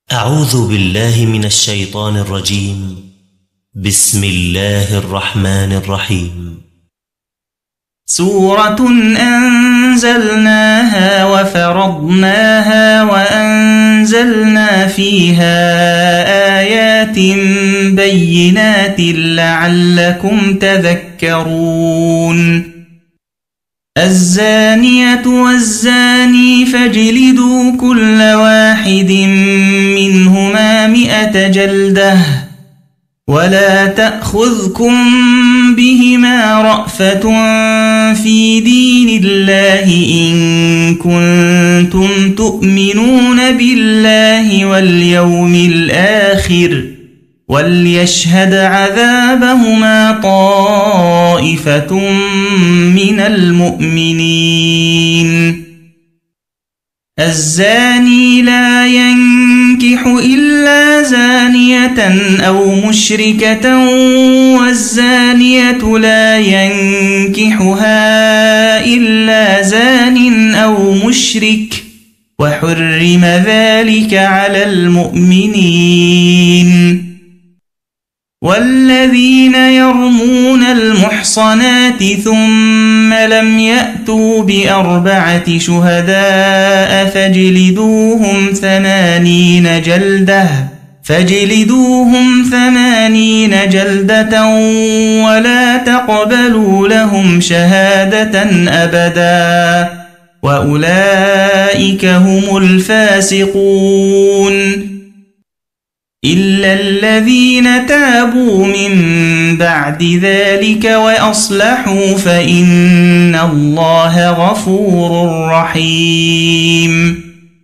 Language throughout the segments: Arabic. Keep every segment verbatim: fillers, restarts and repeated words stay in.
أعوذ بالله من الشيطان الرجيم. بسم الله الرحمن الرحيم. سورة أنزلناها وفرضناها وأنزلنا فيها آيات بينات لعلكم تذكرون. الزانية والزاني فاجلدوا كل واحد منهما مئة جلدة ولا تأخذكم بهما رأفة في دين الله إن كنتم تؤمنون بالله واليوم الآخر وليشهد عذابهما طائفة من المؤمنين. الزاني لا ينكح إلا زانية أو مشركة والزانية لا ينكحها إلا زان أو مشرك وحرم ذلك على المؤمنين. والذين يرمون المحصنات ثم لم يأتوا بأربعة شهداء فاجلدوهم ثمانين جلدة فاجلدوهم ثمانين جلدة ولا تقبلوا لهم شهادة أبدا وأولئك هم الفاسقون. إلا الذين تابوا من بعد ذلك وأصلحوا فإن الله غفور رحيم.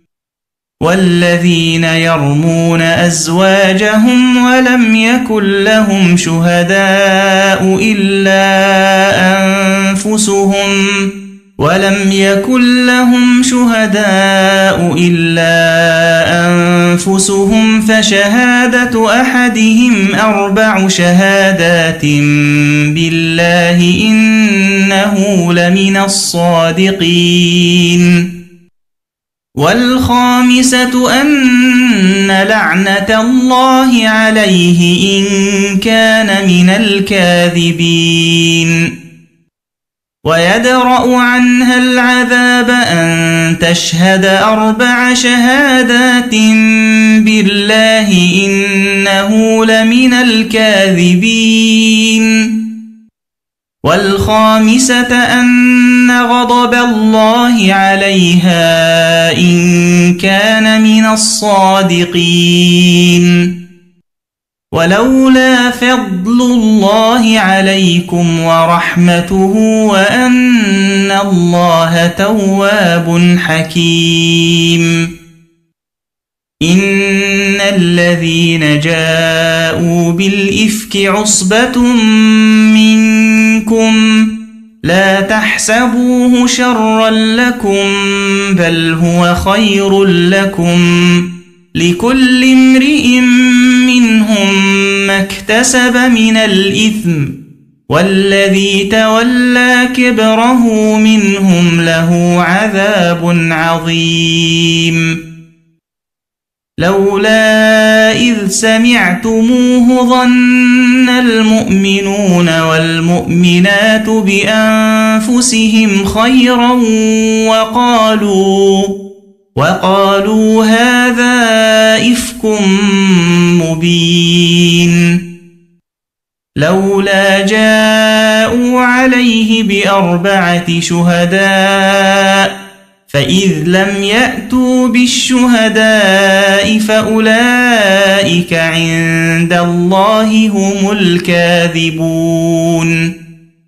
والذين يرمون أزواجهم ولم يكن لهم شهداء إلا أنفسهم ولم يكن لهم شهداء إلا أنفسهم فشهادة أحدهم أربع شهادات بالله إنه لمن الصادقين. والخامسة أن لعنة الله عليه إن كان من الكاذبين. ويدرأ عنها العذاب أن تشهد أربع شهادات بالله إنه لمن الكاذبين. والخامسة أن غضب الله عليها إن كان من الصادقين. ولولا فضل الله عليكم ورحمته وأن الله تواب حكيم. إن الذين جاءوا بالإفك عصبة منكم لا تحسبوه شرا لكم بل هو خير لكم لكل امرئ منهم ما اكتسب من الإثم والذي تولى كبره منهم له عذاب عظيم. لولا إذ سمعتموه ظن المؤمنون والمؤمنات بأنفسهم خيرا وقالوا وقالوا هذا إفك مبين. لولا جاءوا عليه بأربعة شهداء فإذ لم يأتوا بالشهداء فأولئك عند الله هم الكاذبون.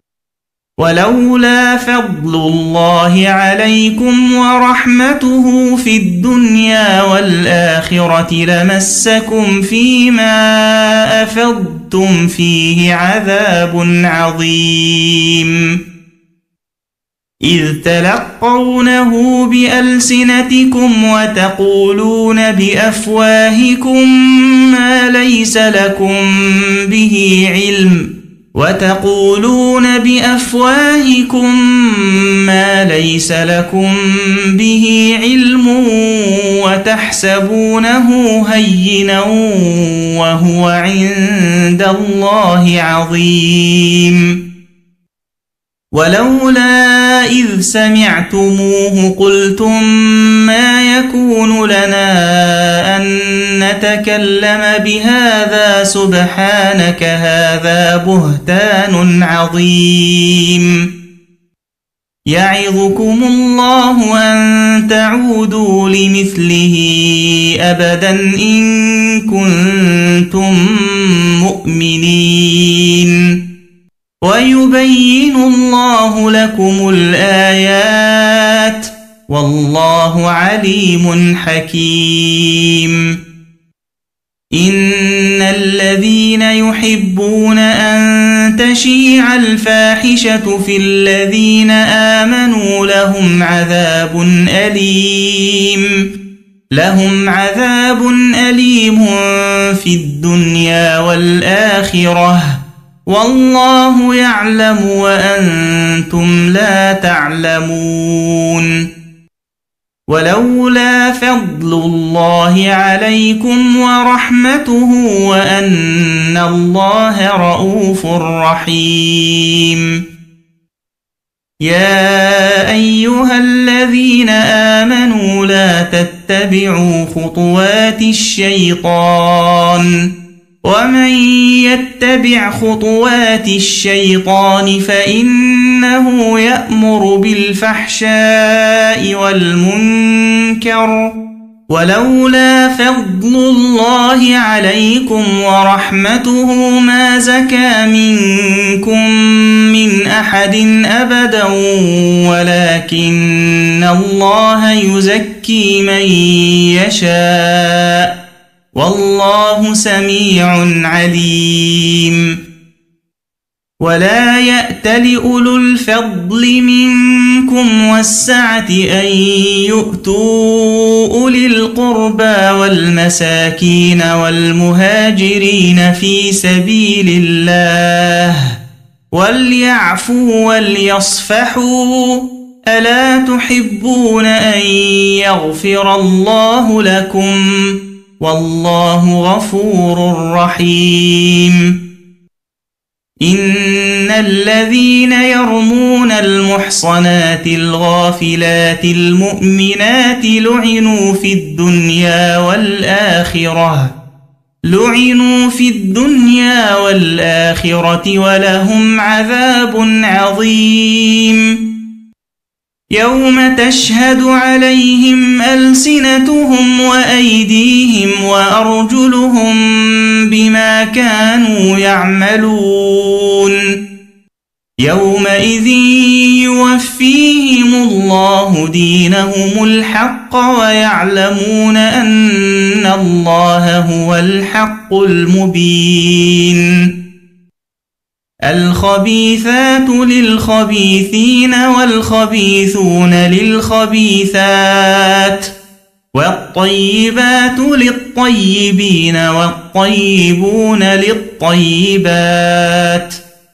ولولا فضل الله عليكم ورحمته في الدنيا والآخرة لمسكم فيما أفضتم فيه عذاب عظيم. إذ تلقونه بألسنتكم وتقولون بأفواهكم ما ليس لكم به علم وتقولون بأفواهكم ما ليس لكم به علم وتحسبونه هينا وهو عند الله عظيم. ولولا إذ سمعتموه قلتم ما يكون لنا أن نتكلم بهذا سبحانك هذا بهتان عظيم. يعظكم الله أن تعودوا لمثله أبدا إن كنتم مؤمنين. ويبين الله لكم الآيات والله عليم حكيم. إن الذين يحبون أن تشيع الفاحشة في الذين آمنوا لهم عذاب أليم لهم عذاب أليم في الدنيا والآخرة والله يعلم وأنتم لا تعلمون. ولولا فضل الله عليكم ورحمته وأن الله رؤوف رحيم. يا أيها الذين آمنوا لا تتبعوا خطوات الشيطان ومن يتبع خطوات الشيطان فإنه يأمر بالفحشاء والمنكر. ولولا فضل الله عليكم ورحمته ما زكى منكم من أحد أبدا ولكن الله يزكي من يشاء والله سميع عليم. ولا يأتل أولو الفضل منكم والسعة أن يؤتوا أولي القربى والمساكين والمهاجرين في سبيل الله وليعفوا وليصفحوا ألا تحبون أن يغفر الله لكم والله غفور رحيم. إن الذين يرمون المحصنات الغافلات المؤمنات لعنوا في الدنيا والآخرة لعنوا في الدنيا والآخرة ولهم عذاب عظيم. يوم تشهد عليهم ألسنتهم وأيديهم وأرجلهم بما كانوا يعملون. يومئذ يوفيهم الله دينهم الحق ويعلمون أن الله هو الحق المبين. الخبيثات للخبيثين والخبيثون للخبيثات والطيبات للطيبين والطيبون للطيبات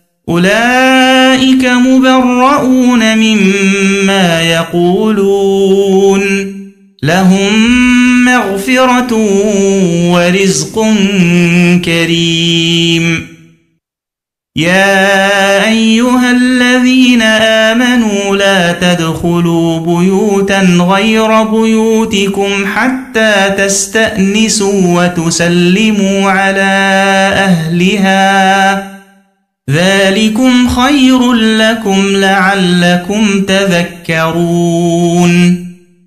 أولئك مبرؤون مما يقولون لهم مغفرة ورزق كريم. يا أيها الذين آمنوا لا تدخلوا بيوتا غير بيوتكم حتى تستأنسوا وتسلموا على أهلها ذلكم خير لكم لعلكم تذكرون.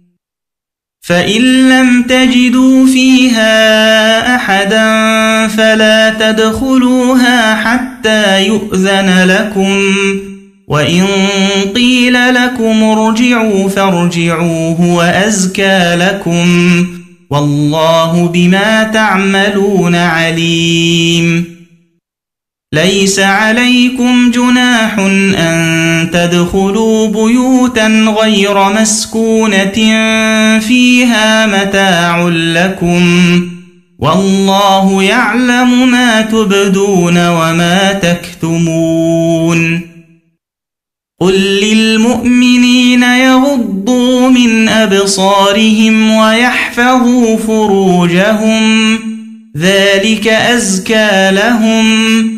فإن لم تجدوا فيها أحدا فلا تدخلوها حتى يؤذن لكم وإن قيل لكم ارجعوا فارجعوا هو أزكى لكم والله بما تعملون عليم. ليس عليكم جناح أن تدخلوا بيوتا غير مسكونة فيها متاع لكم والله يعلم ما تبدون وما تكتمون قل للمؤمنين يغضوا من أبصارهم ويحفظوا فروجهم ذلك أزكى لهم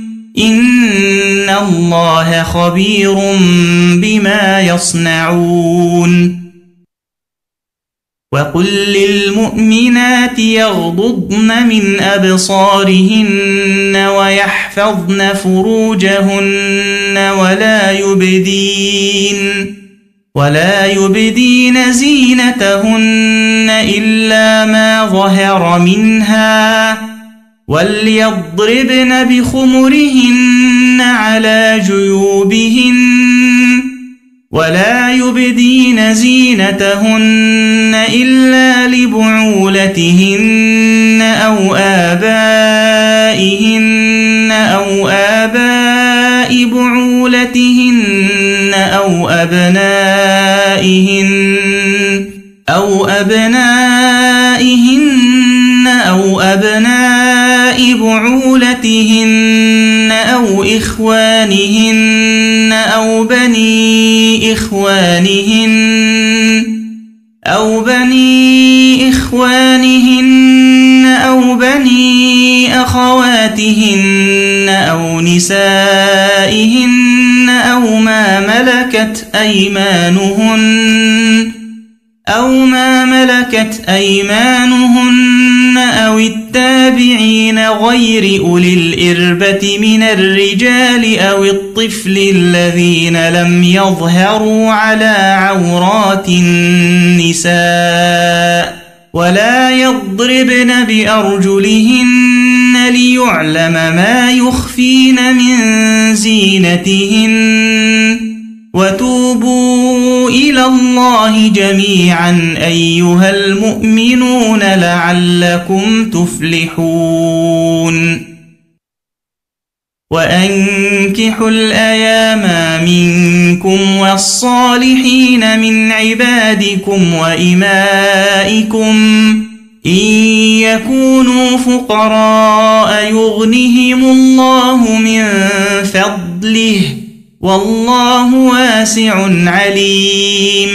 إن الله خبير بما يصنعون وقل للمؤمنات يغضضن من أبصارهن ويحفظن فروجهن ولا يبدين ولا يبدين زينتهن إلا ما ظهر منها وليضربن بخمرهن على جيوبهن ولا يبدين زينتهن إلا لبعولتهن أو آبائهن أو آباء بعولتهن أو أبنائهن أو أبنائهن أو أبناء بعولتهن أو إخوانهن أو بني إخوانهن أو بني إخوانهن أو بني أخواتهن أو نسائهن أو ما ملكت أيمانهن أو ما ملكت أيمانهن أو التابعين غير أولي الإربة من الرجال أو الطفل الذين لم يظهروا على عورات النساء ولا يضربن بأرجلهن ليعلم ما يخفين من زينتهن وتوبوا إلى الله جميعا أيها المؤمنون لعلكم تفلحون وأنكحوا الأيام منكم والصالحين من عبادكم وإمائكم إن يكونوا فقراء يغنهم الله من فضله والله واسع عليم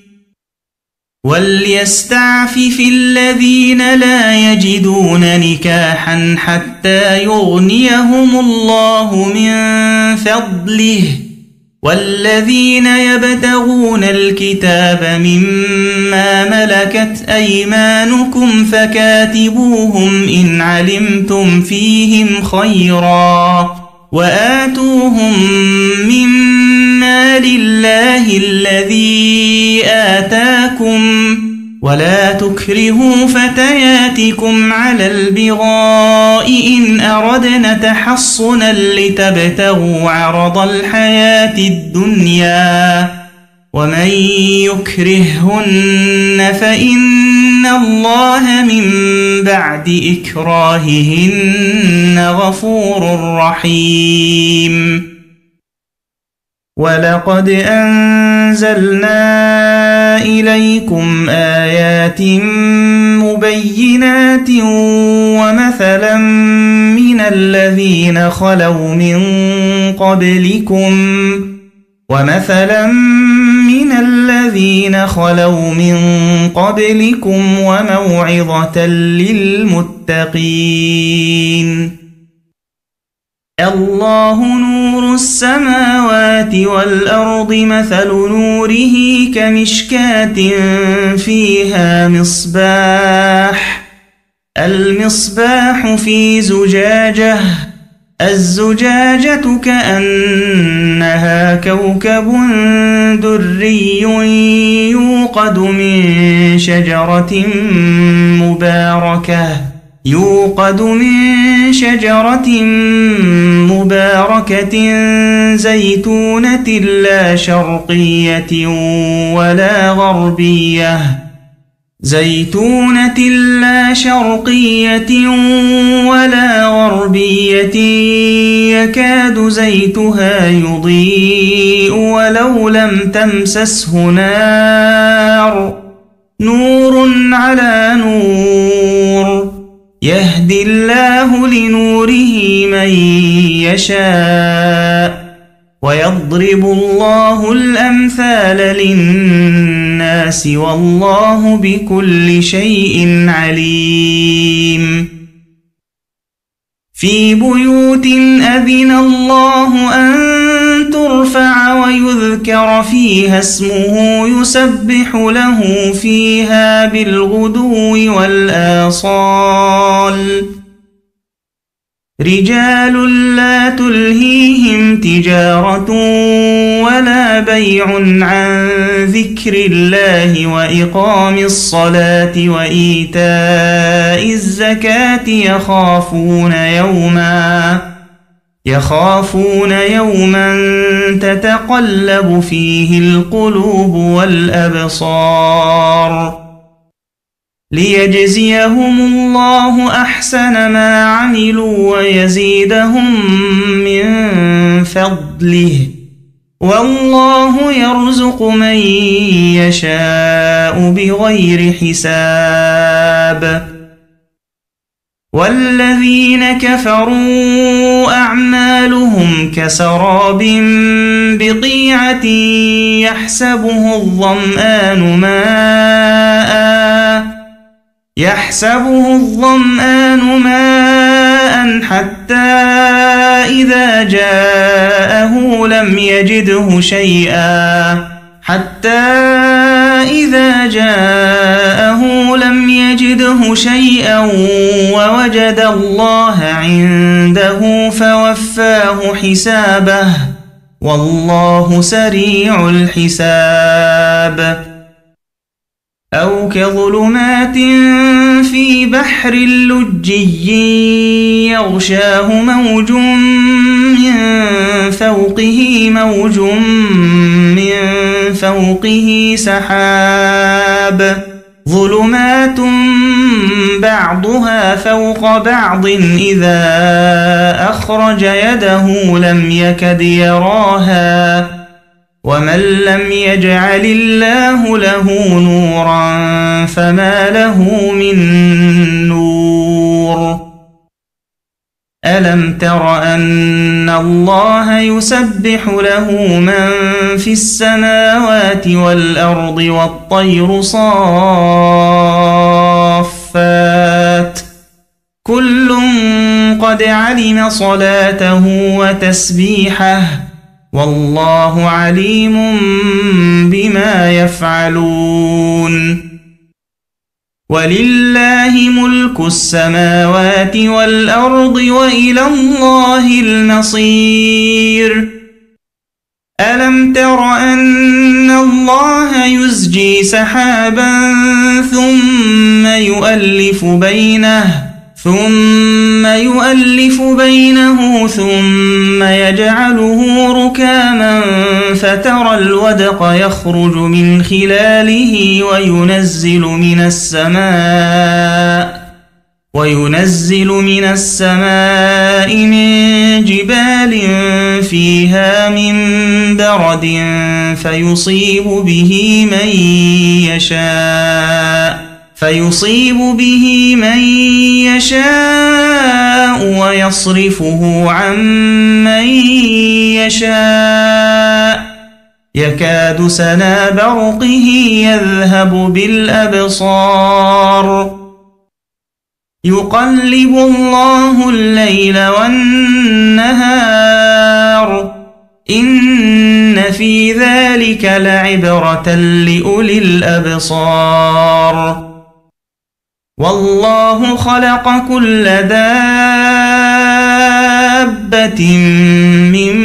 وليستعفف الذين لا يجدون نكاحا حتى يغنيهم الله من فضله والذين يبتغون الكتاب مما ملكت أيمانكم فكاتبوهم إن علمتم فيهم خيرا وآتوهم مما لله الذي آتاكم ولا تكرهوا فتياتكم على البغاء إن أردنا تحصنا لتبتغوا عرض الحياة الدنيا ومن يكرههن فإن الله من بعد إكراههن غفور رحيم ولقد أنزلنا إليكم آيات مبينات ومثلا من الذين خلوا من قبلكم ومثلا من الذين خلوا من قبلكم وموعظة للمتقين الله نور السماوات والأرض مثل نوره كمشكاة فيها مصباح المصباح في زجاجة الزجاجة كأنها كوكب دري يوقد من شجرة مباركة يوقد من شجرة مباركة زيتونة لا شرقية ولا غربية زيتونة لا شرقية ولا غربية يكاد زيتها يضيء ولو لم تمسسه نار نور على نور يهدي يهدي الله لنوره من يشاء ويضرب الله الأمثال للناس والله بكل شيء عليم. في بيوت أذن الله أن ترفع ويذكر فيها اسمه يسبح له فيها بالغدو والآصال رجال لا تلهيهم تجارة ولا بيع عن ذكر الله وإقام الصلاة وإيتاء الزكاة يخافون يوما يخافون يوما تتقلب فيه القلوب والأبصار ليجزيهم الله أحسن ما عملوا ويزيدهم من فضله والله يرزق من يشاء بغير حساب. والذين كفروا أعمالهم كسراب بقيعة يحسبه الظمآن ماءً يحسبه الظمآن ماء حتى إذا جاءه لم يجده شيئا حتى إذا جاءه لم يجده شيئا ووجد الله عنده فوفاه حسابه والله سريع الحساب. أو كظلمات في بحر لجي يغشاه موج من فوقه موج من فوقه سحاب ظلمات بعضها فوق بعض إذا أخرج يده لم يكد يراها ومن لم يجعل الله له نورا فما له من نور. ألم تر أن الله يسبح له من في السماوات والأرض والطير صافات كل قد علم صلاته وتسبيحه والله عليم بما يفعلون. ولله ملك السماوات والأرض وإلى الله المصير. ألم تر أن الله يزجي سحابا ثم يؤلف بينه ثم يؤلف بينه ثم يجعله ركاما فترى الودق يخرج من خلاله وينزل من السماء وينزل من السماء من جبال فيها من برد فيصيب به من يشاء فيصيب به من يشاء ويصرفه عن من يشاء يكاد سنا برقه يذهب بالأبصار يقلب الله الليل والنهار إن في ذلك لعبرة لأولي الأبصار. والله خلق كل دابة من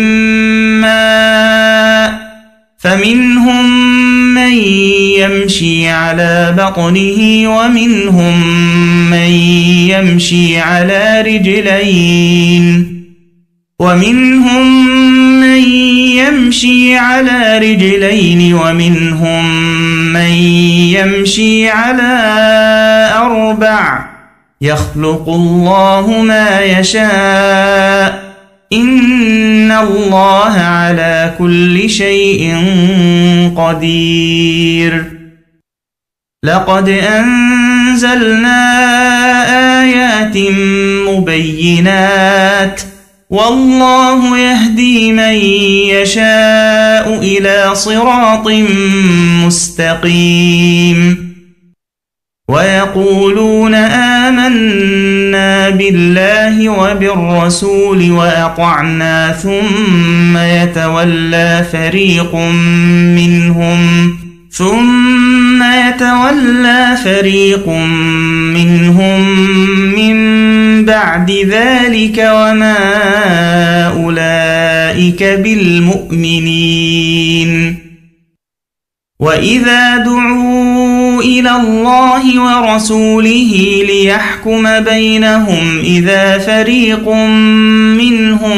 ماء فمنهم من يمشي على بطنه ومنهم من يمشي على رجلين ومنهم من يمشي على رجلين ومنهم من يمشي على أربع يخلق الله ما يشاء إن الله على كل شيء قدير. لقد أنزلنا آيات آيات مبينات والله يهدي من يشاء إلى صراط مستقيم ويقولون آمنا بالله وبالرسول وأطعنا ثم يتولى فريق منهم ثم يتولى فريق منهم من بعد ذلك وما أولئك بالمؤمنين وإذا دعوا إلى الله ورسوله ليحكم بينهم إذا فريق منهم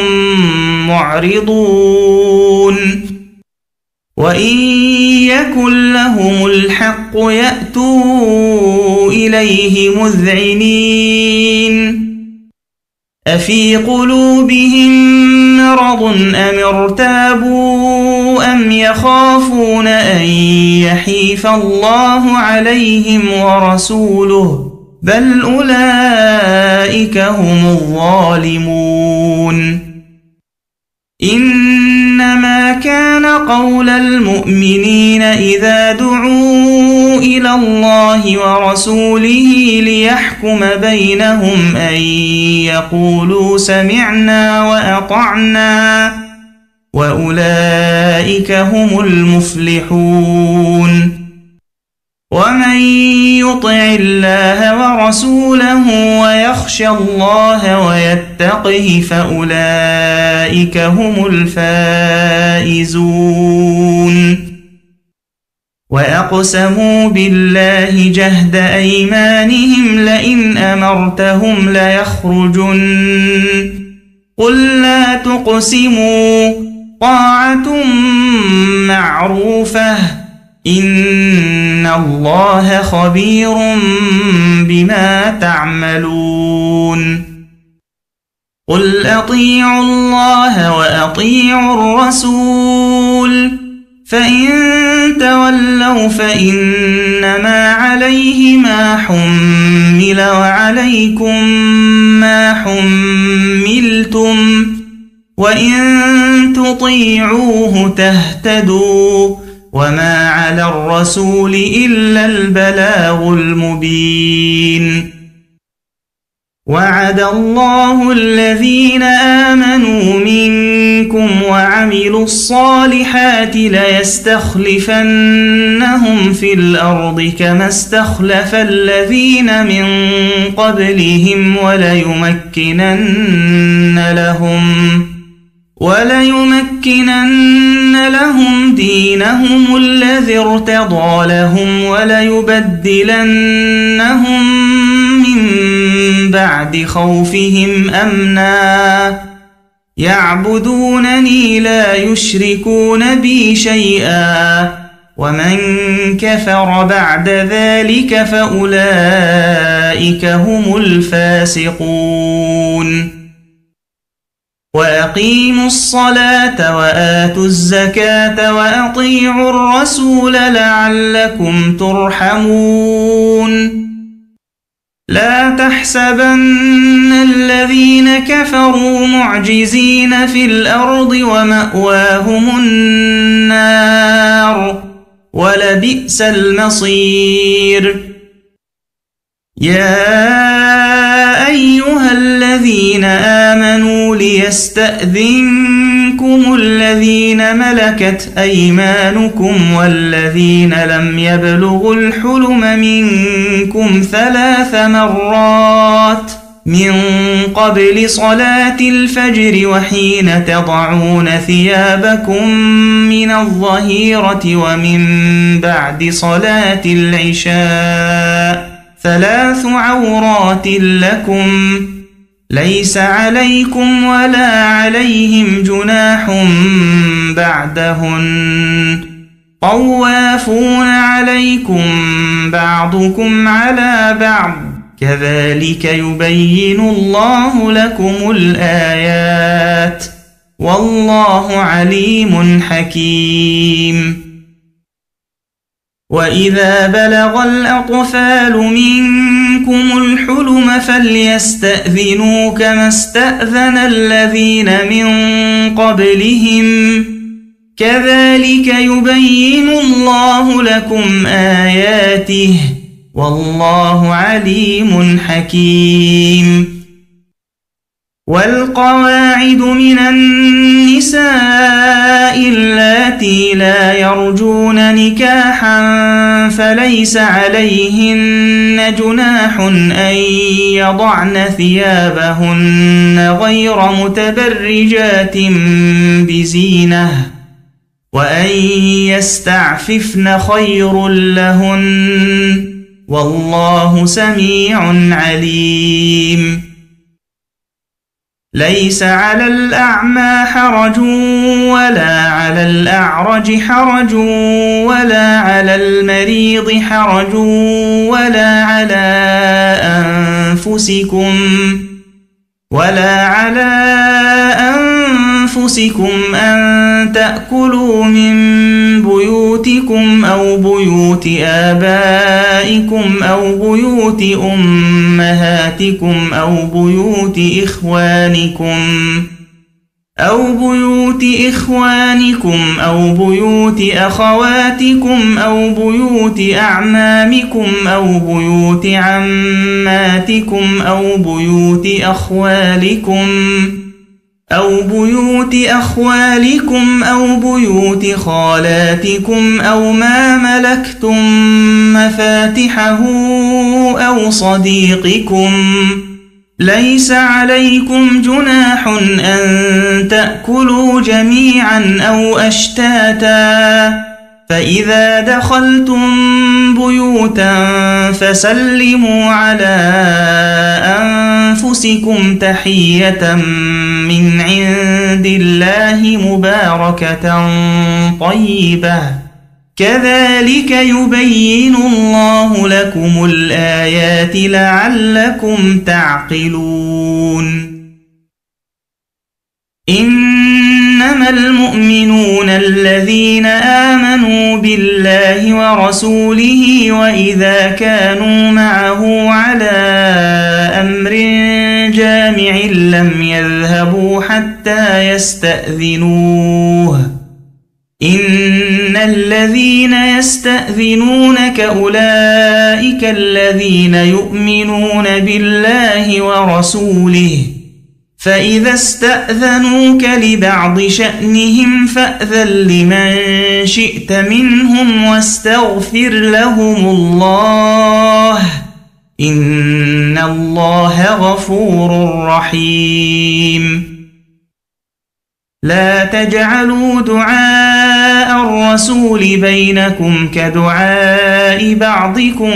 معرضون وإن يكن لهم الحق يأتوا إليه مذعنين أفي قلوبهم مرض أم ارتابوا أم يخافون أن يحيف الله عليهم ورسوله بل أولئك هم الظالمون إنما كان قول المؤمنين إذا دعوا إلى الله ورسوله ليحكم بينهم أن يقولوا سمعنا وأطعنا وأولئك هم المفلحون ومن يطع الله ورسوله ويخشى الله ويتقه فأولئك هم الفائزون وأقسموا بالله جهد أيمانهم لئن أمرتهم ليخرجن قل لا تقسموا طاعة معروفة إن الله خبير بما تعملون قل أطيعوا الله وأطيعوا الرسول فإن تولوا فإنما عليه ما حمل وعليكم ما حملتم وإن تطيعوه تهتدوا وما على الرسول إلا البلاغ المبين وعد الله الذين آمنوا منكم وعملوا الصالحات ليستخلفنهم في الأرض كما استخلف الذين من قبلهم وليمكنن لهم وليمكنن لهم دينهم الذي ارتضى لهم وليبدلنهم من بعد خوفهم أمنا يعبدونني لا يشركون بي شيئا ومن كفر بعد ذلك فأولئك هم الفاسقون وأقيموا الصلاة وآتوا الزكاة وأطيعوا الرسول لعلكم ترحمون لا تحسبن الذين كفروا معجزين في الأرض ومأواهم النار ولبئس المصير يا أيها الذين آمنوا ليستأذنكم الذين ملكت أيمانكم والذين لم يبلغوا الحلم منكم ثلاث مرات من قبل صلاة الفجر وحين تضعون ثيابكم من الظهيرة ومن بعد صلاة العشاء ثلاث عورات لكم ليس عليكم ولا عليهم جناح بعدهن طوافون عليكم بعضكم على بعض كذلك يبين الله لكم الآيات والله عليم حكيم وإذا بلغ الأطفال منكم الحلم فليستأذنوا كما استأذن الذين من قبلهم كذلك يبين الله لكم آياته والله عليم حكيم. والقواعد من النساء اللاتي لا يرجون نكاحا فليس عليهن جناح أن يضعن ثيابهن غير متبرجات بزينة وأن يستعففن خير لهن والله سميع عليم. ليس على الأعمى حرج ولا على الأعرج حرج ولا على المريض حرج ولا على أنفسكم ولا على أنفسكم أن تأكلوا من بيوتكم أو بيوت آبائكم أو بيوت أمهاتكم أو بيوت إخوانكم أو بيوت إخوانكم أو بيوت أخواتكم أو بيوت أعمامكم أو بيوت عماتكم أو بيوت أخوالكم أو بيوت أخوالكم أو بيوت خالاتكم أو ما ملكتم مفاتحه أو صديقكم. ليس عليكم جناح أن تأكلوا جميعا أو أشتاتا فإذا دخلتم بيوتا فسلموا على أنفسكم تحية من عند الله مباركة طيبة كذلك يبين الله لكم الآيات لعلكم تعقلون. إنما المؤمنون الذين آمنوا بالله ورسوله وإذا كانوا معه على أمر جامع لم يذهبوا حتى يستأذنوه. إن الذين يستأذنونك أولئك الذين يؤمنون بالله ورسوله فإذا استأذنوك لبعض شأنهم فأذن لمن شئت منهم واستغفر لهم الله إن الله غفور رحيم. لا تجعلوا دعاء الرسول بينكم كدعاء بعضكم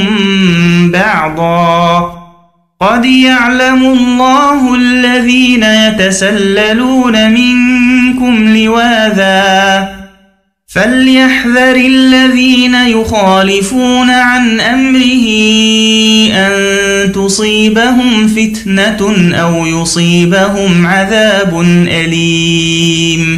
بعضا قد يعلم الله الذين يتسللون منكم لواذا فليحذر الذين يخالفون عن أمره أن تصيبهم فتنة أو يصيبهم عذاب أليم.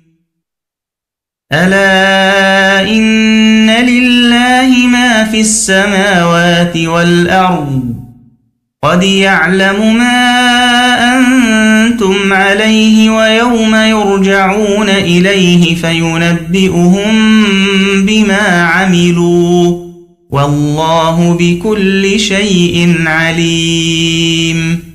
ألا إن لله ما في السماوات والأرض قد يعلم ما أنتم عليه ويوم يرجعون إليه فينبئهم بما عملوا والله بكل شيء عليم.